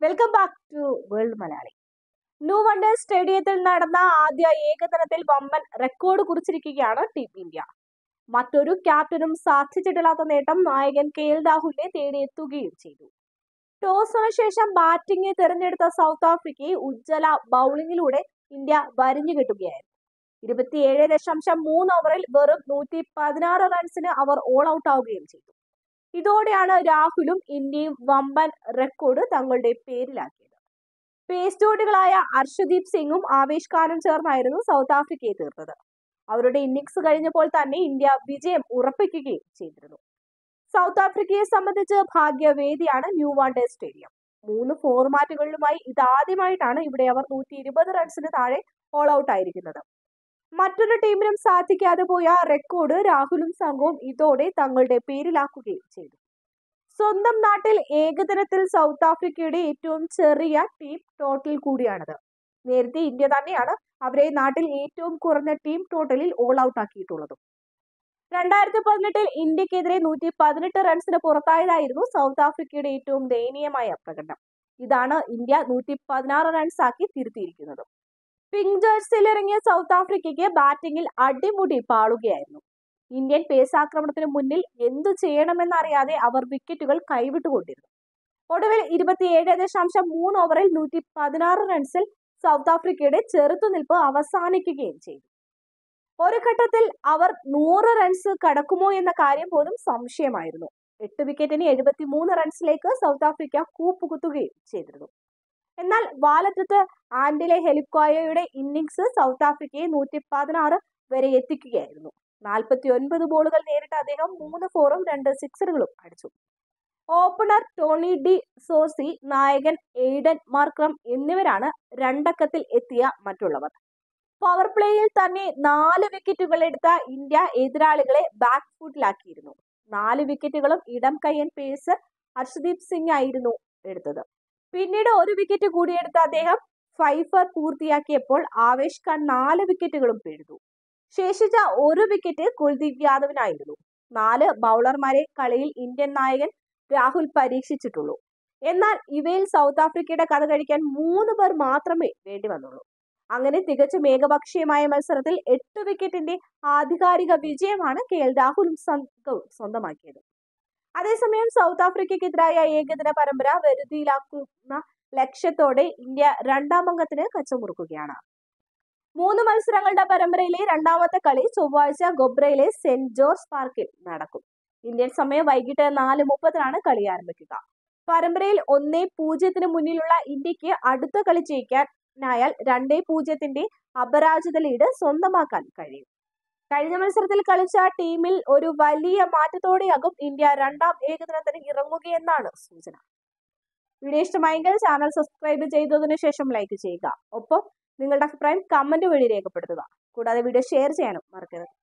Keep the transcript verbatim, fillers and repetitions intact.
Welcome back to world Malayali. New wanderers സ്റ്റേഡിയത്തിൽ നടന്ന ആദ്യ ഏകദിനത്തിൽ വമ്പൻ റെക്കോർഡ് കുറിച്ചിരിക്കുകയാണ് ടീം ഇന്ത്യ. മറ്റൊരു ക്യാപ്റ്റനും സാധിച്ചിട്ടില്ലാത്ത നേട്ടം നായകൻ കെ എൽ രാഹുലിനെ തേടിയെത്തുകയും ചെയ്തു. ടോസിന് ശേഷം ബാറ്റിംഗ് തിരഞ്ഞെടുത്ത സൗത്ത് ആഫ്രിക്കയെ ഉജ്ജ്വല ബൗളിംഗിലൂടെ ഇന്ത്യ വരിഞ്ഞുകെട്ടുകയായിരുന്നു. ഇരുപത്തിയേഴ് ദശാംശം മൂന്ന് ഓവറിൽ വെറും നൂറ്റി പതിനാറ് റൺസിന് അവർ ഓൾ ഔട്ട് ആവുകയും ചെയ്തു. ഇതോടെയാണ് രാഹുലും ഇന്ത്യയും വമ്പൻ റെക്കോർഡ് തങ്ങളുടെ പേരിലാക്കിയത്. പേസ് ജോഡികളായ അർഷദീപ് സിംഗും ആവേശ് ഖാനും ചേർന്നായിരുന്നു സൗത്ത് ആഫ്രിക്കയെ തീർത്തത്. അവരുടെ ഇന്നിംഗ്സ് കഴിഞ്ഞപ്പോൾ തന്നെ ഇന്ത്യ വിജയം ഉറപ്പിക്കുകയും ചെയ്തിരുന്നു. സൗത്ത് ആഫ്രിക്കയെ സംബന്ധിച്ച് ഭാഗ്യവേദിയാണ് ന്യൂ വാണ്ടർ സ്റ്റേഡിയം. മൂന്ന് ഫോർമാറ്റുകളിലുമായി ഇതാദ്യമായിട്ടാണ് ഇവിടെ അവർ നൂറ്റി ഇരുപത് റൺസിന് താഴെ ഓൾ ഔട്ട് ആയിരിക്കുന്നത്. മറ്റൊരു ടീമിനും സാധിക്കാതെ പോയ റെക്കോർഡ് രാഹുലും സംഘവും ഇതോടെ തങ്ങളുടെ പേരിലാക്കുകയും ചെയ്തു. സ്വന്തം നാട്ടിൽ ഏകദിനത്തിൽ സൗത്ത് ആഫ്രിക്കയുടെ ഏറ്റവും ചെറിയ ടീം ടോട്ടൽ കൂടിയാണത്. നേരത്തെ ഇന്ത്യ തന്നെയാണ് അവരെ നാട്ടിൽ ഏറ്റവും കുറഞ്ഞ ടീം ടോട്ടലിൽ ഓൾ ഔട്ട് ആക്കിയിട്ടുള്ളതും. രണ്ടായിരത്തി പതിനെട്ടിൽ ഇന്ത്യക്കെതിരെ നൂറ്റി പതിനെട്ട് റൺസിന് പുറത്തായതായിരുന്നു സൗത്ത് ആഫ്രിക്കയുടെ ഏറ്റവും ദയനീയമായ പ്രകടനം. ഇതാണ് ഇന്ത്യ നൂറ്റി പതിനാറ് റൺസ് ആക്കി തിരുത്തിയിരിക്കുന്നത്. പിങ്ക് ജേഴ്സിയിൽ ഇറങ്ങിയ സൗത്ത് ആഫ്രിക്കയ്ക്ക് ബാറ്റിംഗിൽ അടിമുടി പാളുകയായിരുന്നു. ഇന്ത്യൻ പേസ് ആക്രമണത്തിന് മുന്നിൽ എന്തു ചെയ്യണമെന്നറിയാതെ അവർ വിക്കറ്റുകൾ കൈവിട്ടുകൊണ്ടിരുന്നു. ഒടുവിൽ ഇരുപത്തിയേഴ് ദശാംശം മൂന്ന് ഓവറിൽ നൂറ്റി പതിനാറ് റൺസിൽ സൗത്ത് ആഫ്രിക്കയുടെ ചെറുത്തുനിൽപ്പ് അവസാനിക്കുകയും ചെയ്തു. ഒരു ഘട്ടത്തിൽ അവർ നൂറ് റൺസ് കടക്കുമോ എന്ന കാര്യം പോലും സംശയമായിരുന്നു. എട്ട് വിക്കറ്റിന് എഴുപത്തി മൂന്ന് റൺസിലേക്ക് സൗത്ത് ആഫ്രിക്ക കൂപ്പുകുത്തുകയും ചെയ്തിരുന്നു. എന്നാൽ വാലറ്റത്ത് ആൻഡിലെ ഹെലിക്കോയയുടെ ഇന്നിംഗ്സ് സൗത്ത് ആഫ്രിക്കയെ നൂറ്റി പതിനാറ് വരെ എത്തിക്കുകയായിരുന്നു. നാൽപ്പത്തി ഒൻപത് ബോളുകൾ നേരിട്ട അദ്ദേഹം മൂന്ന് ഫോറും രണ്ട് സിക്സറുകളും അടിച്ചു. ഓപ്പണർ ടോണി ഡി സോസി, നായകൻ എയ്ഡൻ മാർക്രം എന്നിവരാണ് രണ്ടക്കത്തിൽ എത്തിയ മറ്റുള്ളവർ. പവർ പ്ലേയിൽ തന്നെ നാല് വിക്കറ്റുകൾ എടുത്ത ഇന്ത്യ എതിരാളികളെ ബാക്ക് ഫുട്ടിലാക്കിയിരുന്നു. നാല് വിക്കറ്റുകളും ഇടം കയ്യൻ പേസർ അർഷദീപ് സിംഗ് ആയിരുന്നു എടുത്തത്. പിന്നീട് ഒരു വിക്കറ്റ് കൂടിയെടുത്ത അദ്ദേഹം ഫൈഫർ പൂർത്തിയാക്കിയപ്പോൾ ആവേശ് ഖാൻ നാല് വിക്കറ്റുകളും പിഴുതു. ശേഷിച്ച ഒരു വിക്കറ്റ് കുൽദീപ് യാദവിനായിരുന്നു. നാല് ബൗളർമാരെ കളിയിൽ ഇന്ത്യൻ നായകൻ രാഹുൽ പരീക്ഷിച്ചിട്ടുള്ളൂ. എന്നാൽ ഇവയിൽ സൗത്ത് ആഫ്രിക്കയുടെ കഥ കഴിക്കാൻ മൂന്ന് പേർ മാത്രമേ വേണ്ടി വന്നുള്ളൂ. അങ്ങനെ തികച്ചും ഏകപക്ഷീയമായ മത്സരത്തിൽ എട്ട് വിക്കറ്റിന്റെ ആധികാരിക വിജയമാണ് കെ എൽ രാഹുലും സംഘവും സ്വന്തമാക്കിയത്. അതേസമയം സൗത്ത് ആഫ്രിക്കയ്ക്കെതിരായ ഏകദിന പരമ്പര വരുതിയിലാക്കുന്ന ലക്ഷ്യത്തോടെ ഇന്ത്യ രണ്ടാം അംഗത്തിന് കച്ചമുറുക്കുകയാണ്. മൂന്ന് മത്സരങ്ങളുടെ പരമ്പരയിലെ രണ്ടാമത്തെ കളി ചൊവ്വാഴ്ച ഗൊബ്രയിലെ സെന്റ് ജോർജ് പാർക്കിൽ നടക്കും. ഇന്ത്യൻ സമയം വൈകിട്ട് നാല് മുപ്പതിനാണ് കളി ആരംഭിക്കുക. പരമ്പരയിൽ ഒന്നേ പൂജ്യത്തിന് മുന്നിലുള്ള ഇന്ത്യക്ക് അടുത്ത കളി ജയിക്കാനായാൽ രണ്ടേ പൂജ്യത്തിന്റെ അപരാജിത ലീഡ് സ്വന്തമാക്കാൻ കഴിയും. കഴിഞ്ഞ മത്സരത്തിൽ കളിച്ച ടീമിൽ ഒരു വലിയ മാറ്റത്തോടെയാകും ഇന്ത്യ രണ്ടാം ഏകദിനത്തിന് ഇറങ്ങുകയെന്നാണ് സൂചന. വീഡിയോ ഇഷ്ടമായെങ്കിൽ ചാനൽ സബ്സ്ക്രൈബ് ചെയ്തതിനു ശേഷം ലൈക്ക് ചെയ്യുക. ഒപ്പം നിങ്ങളുടെ അഭിപ്രായം കമന്റ് വഴി രേഖപ്പെടുത്തുക. കൂടാതെ വീഡിയോ ഷെയർ ചെയ്യാനും മറക്കരുത്.